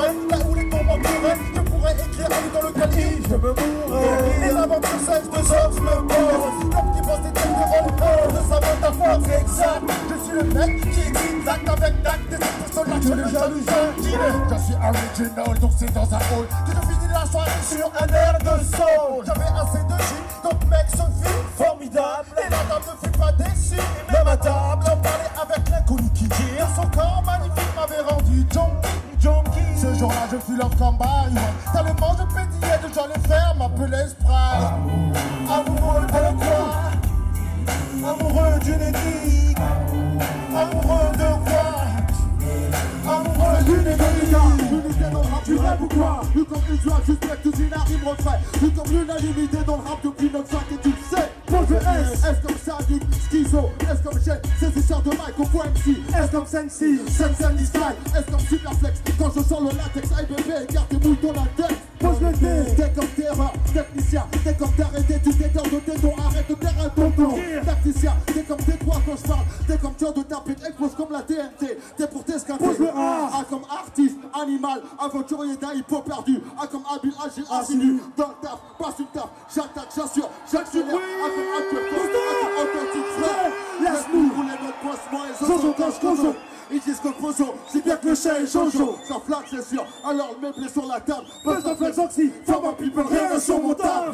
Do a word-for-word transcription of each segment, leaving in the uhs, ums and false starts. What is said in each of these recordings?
m'entouraient, là où les tombes m'entouraient, je pourrais écrire un livre dans lequel il je me mourrais. Les aventures sèches de Georges le boss, l'homme qui bosse des têtes de haut, de sa métaphore exact. Je suis le mec qui écrit acte avec acte, des épisodes là, je le jaloux, je Je suis original, donc c'est dans un hall que je finis la soirée sur un air de soul. J'avais assez de shit, donc mec se fit formidable. Et la dame ne fut pas déçue, même à table, j'en parlais avec l'inconnu qui dit son corps magnifique m'avait rendu junkie, junkie. Ce jour-là je fus love comme Byron, tellement je pétillais de joie les faire m'appeler Sprite. Amoureux de quoi? Amoureux d'une énigme. Amoureux de quoi? Amoureux d'une énigme. L'unité dans le rap, tu rêves ou quoi? Vu comme les joies, suspectes, usines, rime, refrain. Vu comme l'unanimité dans le rap depuis neuf cent et tu le sais. Pose le S, S comme Sadik, Schizo, S comme Chen, saisisseur de mic au point M C, S comme Sensi, Sensen Style, S comme Superflex, quand je sors le latex, I B B, écarte et mouille dans la tête. Pose le D, t'es comme terreur, technicien, t'es comme t'arrêter, tu t'éteins de tes dons, arrête de faire un tonton. Tacticien, t'es comme tes trois quand je parle, t'es comme Dieu de taper, explose comme la T N T, t'es pour t'escaper. Pose le A, A comme artiste, animal, aventurier d'un hip-hop perdu, A comme habile, agile, assidu, dans le taf, passe une taf, j'attaque, j'assure, j'accélère, A comme acteur, authentique, frère. Laisse-nous rouler notre poste, moi et Jojo quand je conjo. Ils disent que Pozo, c'est bien que le chien est Jojo. Ça flaque, c'est sûr, alors le meuble est sur la table. Buzz de flex oxy, femme à people, rien n'est surmontable.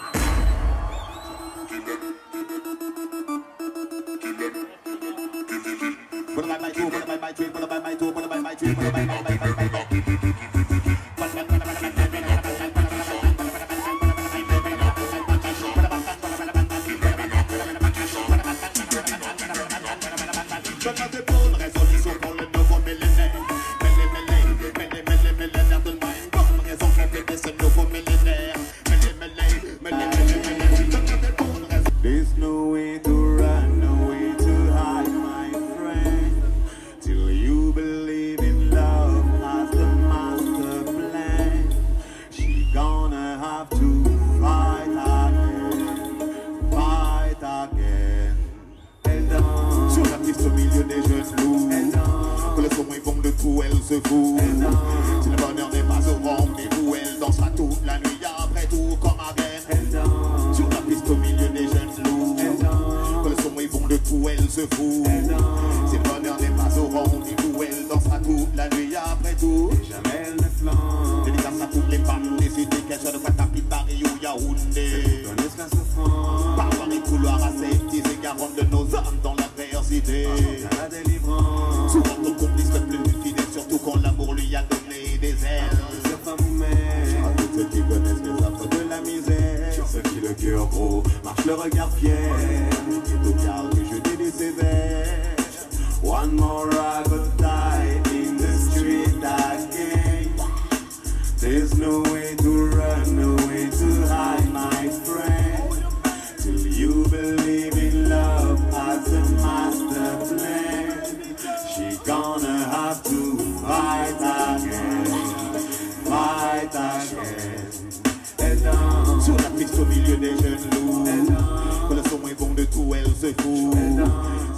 There's no way to run, no way to hide, my friend, till you believe in love as the master plan. She gonna have to fight again, fight again. Elle danse sur la piste au milieu des jeunes loups. Elle danse que le son est bon de tout, elle se fout. Elle danse si le bonheur n'est pas au rendez-vous, elle dansera toute la nuit après tout comme again. Elle danse sur la piste au milieu des jeunes loups. Elle danse que le son est bon de tout, elle se fout. Elle danse si le bonheur n'est pas au rendez-vous, elle dansera toute la nuit après tout. Et jamais elle ne flanque. Dédicace à toutes les femmes des cités, qu'elles soient de Patapit, Paris ou Yaoundé. Connaissent la souffrance. Parfois les couloirs aseptisés, garantes de nos âmes dans l'adversité. À la délivrance. Souvent ton complice le plus fidèle, surtout quand l'amour lui a donné des ailes. Ce femme ou mère, à tous ceux qui connaissent les affres de la misère. Ceux qui le cœur gros, marche le regard fier. Qui est au quart du jeu des sévères. One more I could die in the street again. There's no way to run, no way to hide, my friend, till you believe in love as a master plan. She gonna have to fight again, fight again. Elle danse sur la piste au milieu des jeunes loups. Elle danse que le son est bon de tout, elle se fout. Elle danse